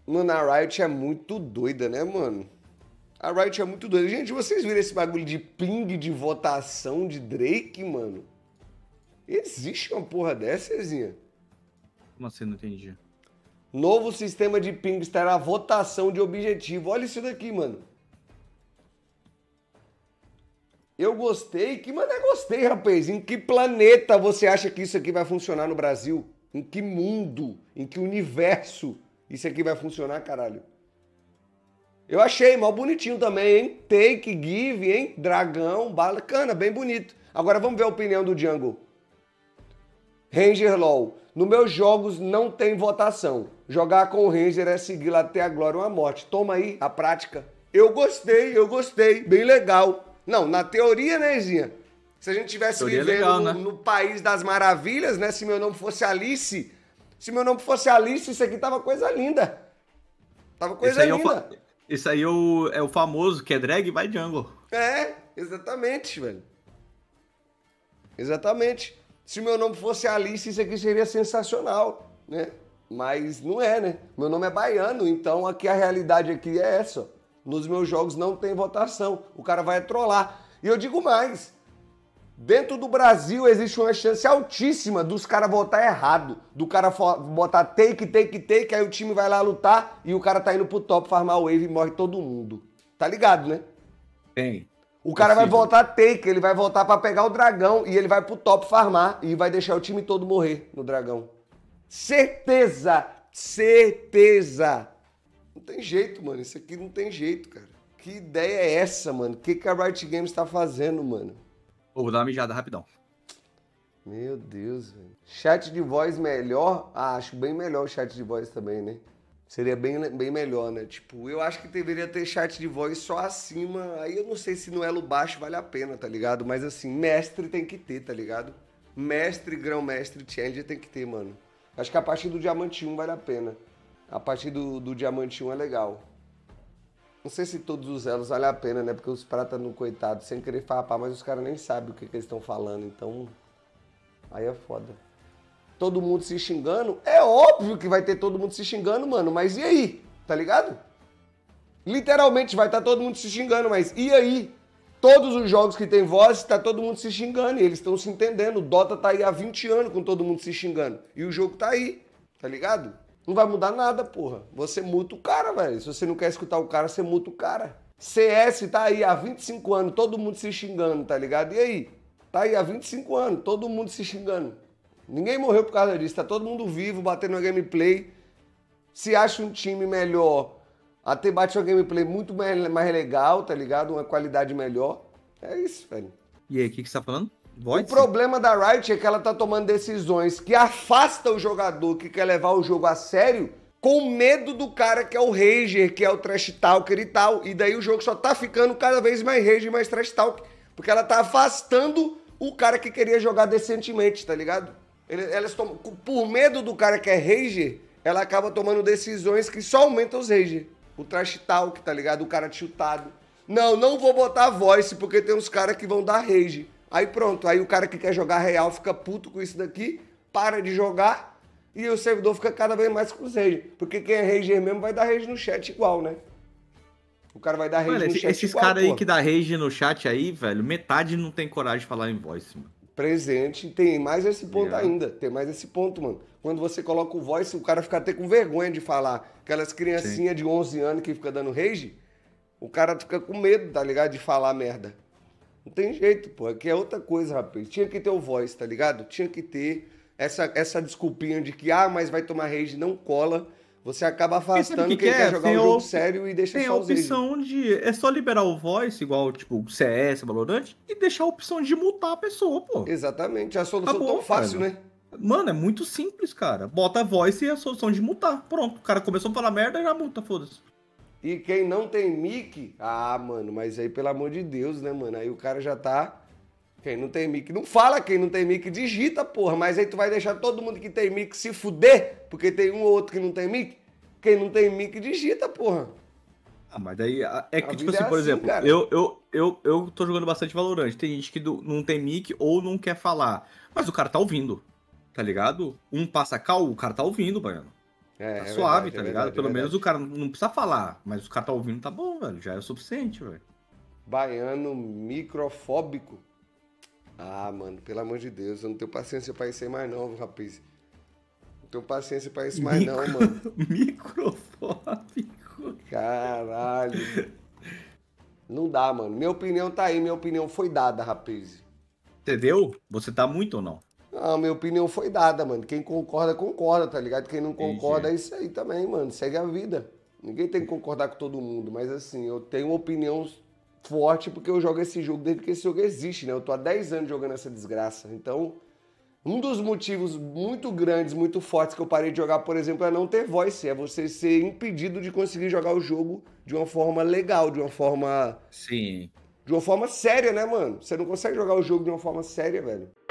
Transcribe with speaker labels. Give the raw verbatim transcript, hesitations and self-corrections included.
Speaker 1: Mano, a Riot é muito doida, né, mano? A Riot é muito doida. Gente, vocês viram esse bagulho de ping de votação de Drake, mano? Existe uma porra dessa, Ezinha?
Speaker 2: Como assim? Não entendi.
Speaker 1: Novo sistema de pings terá votação de objetivo. Olha isso daqui, mano. Eu gostei. Que mané gostei, rapaz. Em que planeta você acha que isso aqui vai funcionar no Brasil? Em que mundo? Em que universo isso aqui vai funcionar, caralho? Eu achei mal bonitinho também, hein? Take, give, hein? Dragão, bacana, bem bonito. Agora vamos ver a opinião do Jungle. Ranger LOL. Nos meus jogos não tem votação. Jogar com o Ranger é seguir até a glória ou a morte. Toma aí a prática. Eu gostei, eu gostei. Bem legal. Não, na teoria, né, Zinha? Se a gente tivesse
Speaker 2: Teoria
Speaker 1: vivendo
Speaker 2: legal,
Speaker 1: no,
Speaker 2: né?
Speaker 1: no país das maravilhas, né? Se meu nome fosse Alice, se meu nome fosse Alice, isso aqui tava coisa linda. Tava coisa
Speaker 2: Esse aí, é o,
Speaker 1: linda.
Speaker 2: fa- esse aí é, o, é o famoso que é drag vai jungle.
Speaker 1: É, exatamente, velho. Exatamente. Se meu nome fosse Alice, isso aqui seria sensacional, né? Mas não é, né? Meu nome é baiano, então aqui a realidade aqui é essa. Ó. Nos meus jogos não tem votação. O cara vai trollar. E eu digo mais. Dentro do Brasil existe uma chance altíssima dos caras votar errado. Do cara botar take, take, take, aí o time vai lá lutar e o cara tá indo pro top farmar wave e morre todo mundo. Tá ligado, né?
Speaker 2: Tem.
Speaker 1: O cara vai
Speaker 2: Possível.
Speaker 1: voltar take, ele vai voltar pra pegar o dragão e ele vai pro top farmar e vai deixar o time todo morrer no dragão. Certeza! Certeza! Não tem jeito, mano. Isso aqui não tem jeito, cara. Que ideia é essa, mano? O que, que a Riot Games tá fazendo, mano?
Speaker 2: Ô, vou dar uma mijada rapidão.
Speaker 1: Meu Deus, velho. Chat de voz melhor? Ah, acho bem melhor o chat de voz também, né? Seria bem, bem melhor, né? Tipo, eu acho que deveria ter chat de voz só acima. Aí eu não sei se no elo baixo vale a pena, tá ligado? Mas assim, mestre tem que ter, tá ligado? Mestre, grão-mestre, challenger tem que ter, mano. Acho que a partir do Diamante um vale a pena. A partir do, do Diamante um é legal. Não sei se todos os elos valem a pena, né? Porque os pratas no coitado, sem querer farpar, mas os caras nem sabem o que, que eles estão falando. Então, aí é foda. Todo mundo se xingando? É óbvio que vai ter todo mundo se xingando, mano. Mas e aí? Tá ligado? Literalmente vai estar todo mundo se xingando, mas e aí? Todos os jogos que tem voz, tá todo mundo se xingando. E eles estão se entendendo. O Dota tá aí há vinte anos com todo mundo se xingando. E o jogo tá aí, tá ligado? Não vai mudar nada, porra. Você muta o cara, velho. Se você não quer escutar o cara, você muta o cara. C S tá aí há vinte e cinco anos, todo mundo se xingando, tá ligado? E aí? Tá aí há vinte e cinco anos, todo mundo se xingando. Ninguém morreu por causa disso, tá todo mundo vivo, batendo uma gameplay. Se acha um time melhor, até bate uma gameplay muito mais legal, tá ligado? Uma qualidade melhor. É isso, velho.
Speaker 2: E aí, o que, que você tá falando? Void?
Speaker 1: O problema da Riot é que ela tá tomando decisões que afastam o jogador que quer levar o jogo a sério com medo do cara que é o Rager, que é o Trash Talker e tal. E daí o jogo só tá ficando cada vez mais Rager e mais Trash Talker. Porque ela tá afastando o cara que queria jogar decentemente, tá ligado? Elas tomam, por medo do cara que é Rager, ela acaba tomando decisões que só aumentam os Rager. O Trash Talk, tá ligado? O cara chutado. Não, não vou botar voice porque tem uns caras que vão dar Rage. Aí pronto, aí o cara que quer jogar real fica puto com isso daqui, para de jogar e o servidor fica cada vez mais com os rage. Porque quem é rager mesmo vai dar rage no chat igual, né? O cara vai dar rage
Speaker 2: Mano,
Speaker 1: no
Speaker 2: esse-
Speaker 1: chat
Speaker 2: esses
Speaker 1: igual,
Speaker 2: caras aí
Speaker 1: pô.
Speaker 2: que dá rage no chat aí, velho, metade não tem coragem de falar em voice, mano.
Speaker 1: Presente, tem mais esse ponto
Speaker 2: Ligado?
Speaker 1: ainda, tem mais esse ponto, mano. Quando você coloca o voice, o cara fica até com vergonha de falar. Aquelas criancinhas de onze anos que fica dando rage, o cara fica com medo, tá ligado? De falar merda. Não tem jeito, pô. Aqui é outra coisa, rapaz. Tinha que ter o voice, tá ligado? Tinha que ter essa, essa desculpinha de que, ah, mas vai tomar rage, não cola. Você acaba afastando
Speaker 2: que
Speaker 1: quem
Speaker 2: que é?
Speaker 1: quer jogar
Speaker 2: Tem
Speaker 1: um
Speaker 2: a
Speaker 1: jogo
Speaker 2: op-
Speaker 1: sério e deixa
Speaker 2: Tem a
Speaker 1: só os rage.
Speaker 2: opção de... É só liberar o voice, igual, tipo, C S, Valorant, e deixar a opção de mutar a pessoa, pô.
Speaker 1: Exatamente. A solução
Speaker 2: Acabou,
Speaker 1: tão fácil,
Speaker 2: velho.
Speaker 1: né?
Speaker 2: Mano, é muito simples, cara. Bota a voice e a solução de mutar. Pronto, o cara começou a falar merda, já muta, foda-se.
Speaker 1: E quem não tem mic, ah, mano, mas aí pelo amor de Deus, né, mano? Aí o cara já tá... Quem não tem mic, não fala, quem não tem mic digita, porra. Mas aí tu vai deixar todo mundo que tem mic se fuder, porque tem um ou outro que não tem mic? Quem não tem mic digita, porra.
Speaker 2: Ah, mas daí a- é
Speaker 1: A
Speaker 2: que, tipo
Speaker 1: vida
Speaker 2: assim,
Speaker 1: é
Speaker 2: por
Speaker 1: assim,
Speaker 2: exemplo,
Speaker 1: cara.
Speaker 2: eu, eu, eu, eu tô jogando bastante Valorant. Tem gente que do- não tem mic ou não quer falar. Mas o cara tá ouvindo, tá ligado? Um passa cal, o cara tá ouvindo, mano.
Speaker 1: É,
Speaker 2: Tá
Speaker 1: é
Speaker 2: suave,
Speaker 1: verdade,
Speaker 2: tá
Speaker 1: é
Speaker 2: ligado?
Speaker 1: verdade, é
Speaker 2: Pelo menos
Speaker 1: verdade.
Speaker 2: o cara não precisa falar, mas o cara tá ouvindo, tá bom, velho. Já é o suficiente, velho.
Speaker 1: Baiano microfóbico. Ah, mano, pelo amor de Deus, eu não tenho paciência pra isso aí mais não, rapaz. Não tenho paciência pra isso mais não,
Speaker 2: Micro...
Speaker 1: mano.
Speaker 2: Microfóbico.
Speaker 1: Caralho. Não dá, mano. Minha opinião tá aí, minha opinião foi dada, rapaz.
Speaker 2: Entendeu? Você tá muito ou não?
Speaker 1: Ah, minha opinião foi dada, mano. Quem concorda, concorda, tá ligado? Quem não concorda
Speaker 2: Entendi.
Speaker 1: é isso aí também, mano. Segue a vida. Ninguém tem que concordar com todo mundo, mas assim, eu tenho uma opinião forte porque eu jogo esse jogo desde que esse jogo existe, né? Eu tô há dez anos jogando essa desgraça. Então, um dos motivos muito grandes, muito fortes que eu parei de jogar, por exemplo, é não ter voice. É você ser impedido de conseguir jogar o jogo de uma forma legal, de uma forma.
Speaker 2: Sim.
Speaker 1: De uma forma séria, né, mano? Você não consegue jogar o jogo de uma forma séria, velho.